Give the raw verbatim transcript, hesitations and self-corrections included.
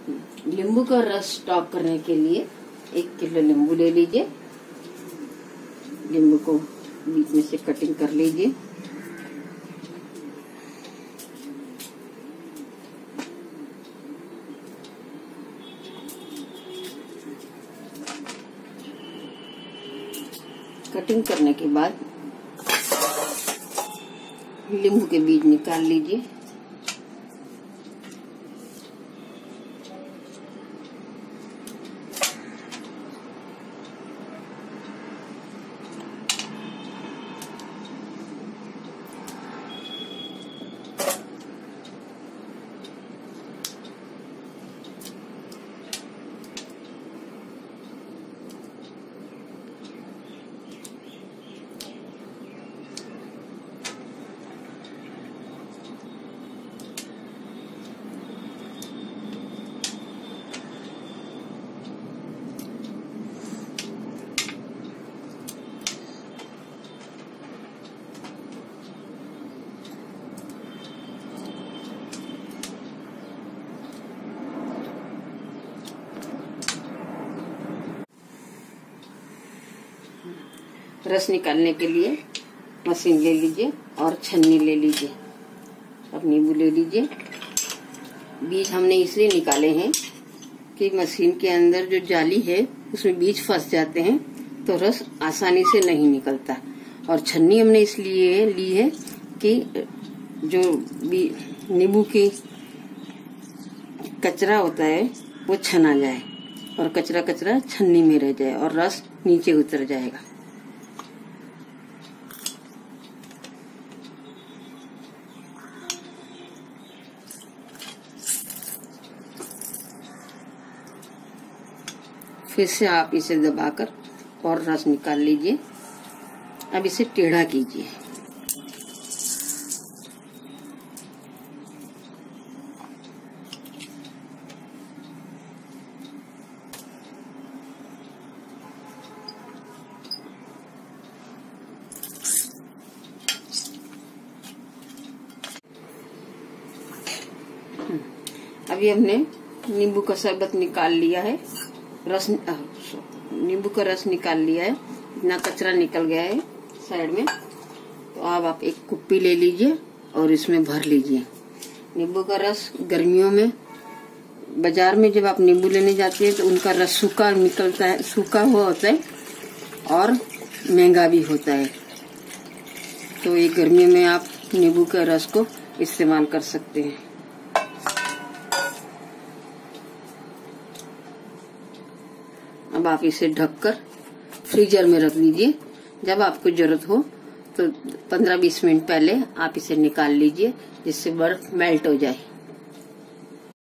नींबू का रस स्टॉक करने के लिए एक किलो नींबू ले लीजिए। नींबू को बीच में से कटिंग कर लीजिए। कटिंग करने के बाद नींबू के बीज निकाल लीजिए। रस निकालने के लिए मशीन ले लीजिए और छन्नी ले लीजिए। अब नींबू ले लीजिए। बीज हमने इसलिए निकाले हैं कि मशीन के अंदर जो जाली है उसमें बीज फंस जाते हैं तो रस आसानी से नहीं निकलता। और छन्नी हमने इसलिए ली है कि जो नींबू की कचरा होता है वो छना जाए और कचरा कचरा छन्नी में रह जाए और रस नीचे उतर जाएगा। फिर से आप इसे दबाकर और रस निकाल लीजिए। अब इसे टेढ़ा कीजिए। अभी हमने नींबू का शरबत निकाल लिया है। रस नींबू का रस निकाल लिया है। इतना कचरा निकल गया है साइड में। तो अब आप एक कुप्पी ले लीजिए और इसमें भर लीजिए। नींबू का रस गर्मियों में बाजार में जब आप नींबू लेने जाते हैं तो उनका रस सूखा निकलता है, सूखा हुआ होता है और महंगा भी होता है। तो ये गर्मियों में आप नींबू के रस को इस्तेमाल कर सकते हैं। अब आप इसे ढककर फ्रीजर में रख दीजिए। जब आपको जरूरत हो तो पंद्रह बीस मिनट पहले आप इसे निकाल लीजिए जिससे बर्फ मेल्ट हो जाए।